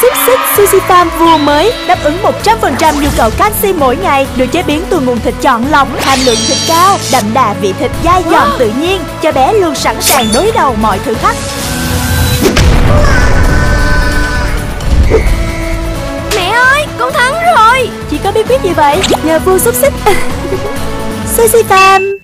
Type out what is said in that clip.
xúc xích Sushi Farm vua mới đáp ứng 100% nhu cầu canxi mỗi ngày, được chế biến từ nguồn thịt chọn lọc, hàm lượng thịt cao, đậm đà vị thịt dai giòn tự nhiên, cho bé luôn sẵn sàng đối đầu mọi thử thách. Mẹ ơi, con thắng rồi. Chị có bí quyết gì vậy? Nhờ vua xúc xích. Sushi Farm.